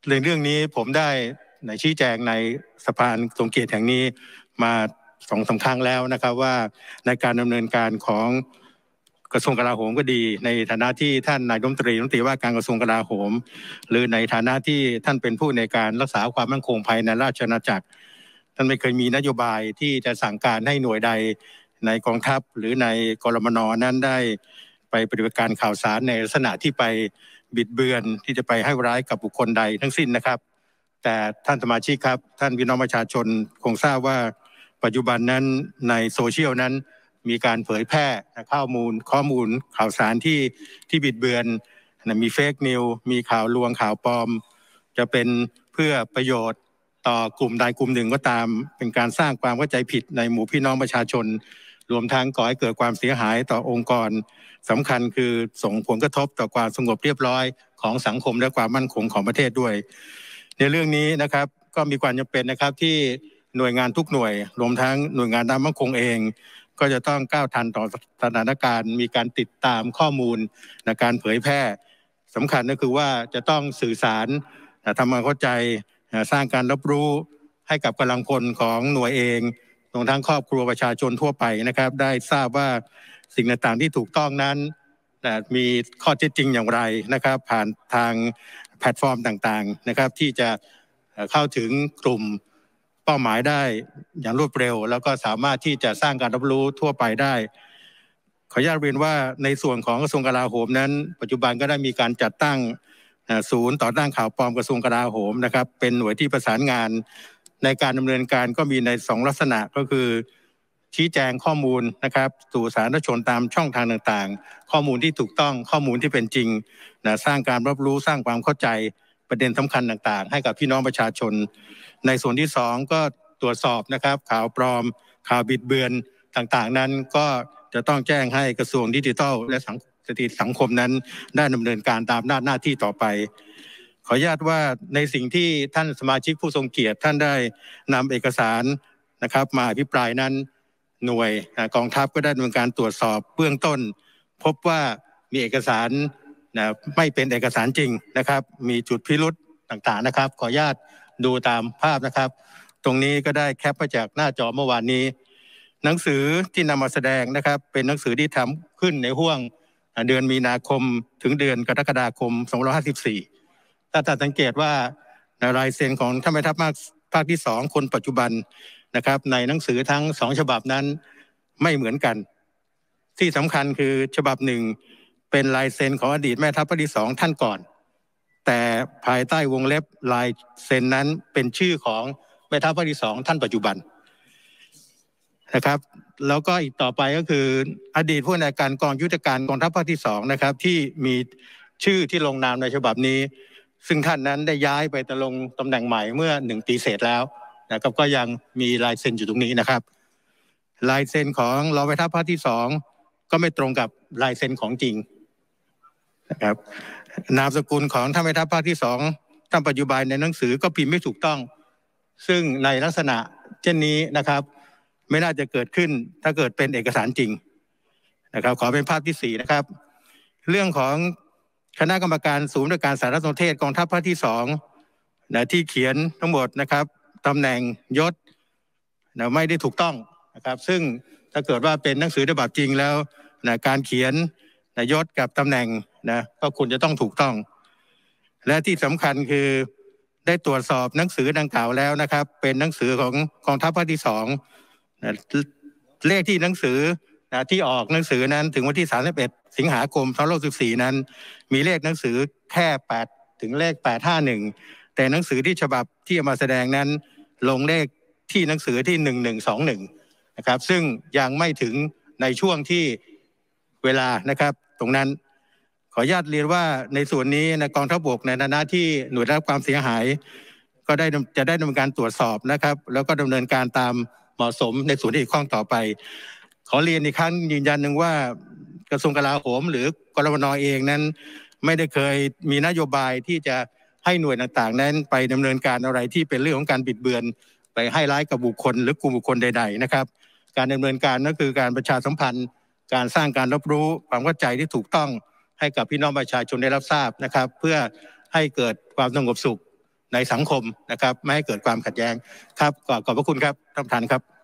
เรื่องนี้ผมได้ชี้แจงในสภาทรงเกียรติแห่งนี้มา2-3 ครั้งแล้วนะครับว่าในการดำเนินการของกระทรวงกลาโหมก็ดีในฐานะที่ท่านนายกรัฐมนตรีว่าการกระทรวงกลาโหมหรือในฐานะที่ท่านเป็นผู้ในการรักษาความมั่นคงภายในราชอาณาจักรท่านไม่เคยมีนโยบายที่จะสั่งการให้หน่วยใดในกองทัพหรือในกรมนนั้นได้ไปปฏิบัติการข่าวสารในลักษณะที่ไปบิดเบือนที่จะไปให้ร้ายกับบุคคลใดทั้งสิ้นนะครับแต่ท่านสมาชิกครับท่านพี่น้องประชาชนคงทราบว่าปัจจุบันนั้นในโซเชียลนั้นมีการเผยแพร่ข้อมูลข่าวสารที่บิดเบือนมีเฟกนิวมีข่าวลวงข่าวปลอมจะเป็นเพื่อประโยชน์ต่อกลุ่มใดกลุ่มหนึ่งก็ตามเป็นการสร้างความเข้าใจผิดในหมู่พี่น้องประชาชนรวมทั้งก่อให้เกิดความเสียหายต่อองค์กรสำคัญคือส่งผลกระทบต่อความสงบเรียบร้อยของสังคมและความมั่นคงของประเทศด้วยในเรื่องนี้นะครับก็มีความจำเป็นนะครับที่หน่วยงานทุกหน่วยรวมทั้งหน่วยงานด้านมั่นคงเองก็จะต้องก้าวทันต่อสถานการณ์มีการติดตามข้อมูลในการเผยแพร่สำคัญก็คือว่าจะต้องสื่อสารทำความเข้าใจสร้างการรับรู้ให้กับกำลังพลของหน่วยเองรวมทั้งครอบครัวประชาชนทั่วไปนะครับได้ทราบว่าสิ่งต่างๆที่ถูกต้องนั้นมีข้อเท็จจริงอย่างไรนะครับผ่านทางแพลตฟอร์มต่างๆนะครับที่จะเข้าถึงกลุ่มเป้าหมายได้อย่างรวดเร็วแล้วก็สามารถที่จะสร้างการรับรู้ทั่วไปได้ขออนุญาตเรียนว่าในส่วนของกระทรวงกลาโหมนั้นปัจจุบันก็ได้มีการจัดตั้งศูนย์ต่อต้านข่าวปลอมกระทรวงกลาโหมนะครับเป็นหน่วยที่ประสานงานในการดำเนินการก็มีใน2ลักษณะก็คือชี้แจงข้อมูลนะครับสู่สาธารณชนตามช่องทางต่างๆข้อมูลที่ถูกต้องข้อมูลที่เป็นจริงสร้างการรับรู้สร้างความเข้าใจประเด็นสำคัญต่างๆให้กับพี่น้องประชาชนในส่วนที่2ก็ตรวจสอบนะครับข่าวปลอมข่าวบิดเบือนต่างๆนั้นก็จะต้องแจ้งให้กระทรวงดิจิทัลและสังคมนั้นได้ดำเนินการตามหน้าที่ต่อไปขออนุญาตว่าในสิ่งที่ท่านสมาชิกผู้ทรงเกียรติท่านได้นำเอกสารนะครับมาอภิปรายนั้นหน่วยกองทัพก็ได้ดำเนินการตรวจสอบเบื้องต้นพบว่ามีเอกสารไม่เป็นเอกสารจริงนะครับมีจุดพิรุธต่างๆนะครับขออนุญาตดูตามภาพนะครับตรงนี้ก็ได้แคปมาจากหน้าจอเมื่อวานนี้หนังสือที่นำมาแสดงนะครับเป็นหนังสือที่ทำขึ้นในห้วงเดือนมีนาคมถึงเดือนกรกฎาคม2554ถ้าสังเกตว่าลายเซ็นของท่านแม่ทัพภาคที่2คนปัจจุบันนะครับในหนังสือทั้ง2ฉบับนั้นไม่เหมือนกันที่สำคัญคือฉบับ1เป็นลายเซ็นของอดีตแม่ทัพภาคที่2ท่านก่อนแต่ภายใต้วงเล็บลายเซ็นนั้นเป็นชื่อของแม่ทัพภาคที่2ท่านปัจจุบันนะครับแล้วก็อีกต่อไปก็คืออดีตผู้อำนวยการกองยุทธการกองทัพภาคที่2นะครับที่มีชื่อที่ลงนามในฉบับนี้ซึ่งท่านนั้นได้ย้ายไปดำรงตำแหน่งใหม่เมื่อ1 ปีเศษแล้วนะครับก็ยังมีลายเซ็นอยู่ตรงนี้นะครับลายเซ็นของรองแม่ทัพภาคที่2ก็ไม่ตรงกับลายเซ็นของจริงนะครับนามสกุลของท่านแม่ทัพภาคที่2ท่านปัจจุบันในหนังสือก็พิมพ์ไม่ถูกต้องซึ่งในลักษณะเช่นนี้นะครับไม่น่าจะเกิดขึ้นถ้าเกิดเป็นเอกสารจริงนะครับขอเป็นภาพที่4นะครับเรื่องของคณะกรรมการศูนย์บริการสารสนเทศกองทัพภาคที่2ที่เขียนทั้งหมดนะครับตำแหน่งยศไม่ได้ถูกต้องนะครับซึ่งถ้าเกิดว่าเป็นหนังสือฉบับจริงแล้วการเขียนยศกับตำแหน่งก็ควรจะต้องถูกต้องและที่สำคัญคือได้ตรวจสอบหนังสือดังกล่าวแล้วนะครับเป็นหนังสือของกองทัพภาคที่2เลขที่หนังสือที่ออกหนังสือนั้นถึงวันที่31 สิงหาคม2564นั้นมีเลขหนังสือแค่8ถึงเลข851แต่หนังสือที่ฉบับที่เอามาแสดงนั้นลงเลขที่หนังสือที่1121นะครับซึ่งยังไม่ถึงในช่วงที่เวลานะครับตรงนั้นขออนุญาตเรียนว่าในส่วนนี้กองทัพบกในฐานะที่หน่วยได้รับความเสียหายก็จะได้ดำเนินการตรวจสอบนะครับแล้วก็ดำเนินการตามเหมาะสมในส่วนที่เกี่ยวข้องต่อไปขอเรียนอีกครั้งยืนยันหนึ่งว่ากระทรวงกลาโหมหรือกรมนเองนั้นไม่ได้เคยมีนโยบายที่จะให้หน่วยต่างๆนั้นไปดำเนินการอะไรที่เป็นเรื่องของการบิดเบือนไปให้ร้ายกับบุคคลหรือกลุ่มบุคคลใดๆนะครับการดำเนินการก็คือการประชาสัมพันธ์การสร้างการรับรู้ความเข้าใจที่ถูกต้องให้กับพี่น้องประชาชนได้รับทราบนะครับเพื่อให้เกิดความสงบสุขในสังคมนะครับไม่ให้เกิดความขัดแย้งครับขอบพระคุณครับท่านประธานครับ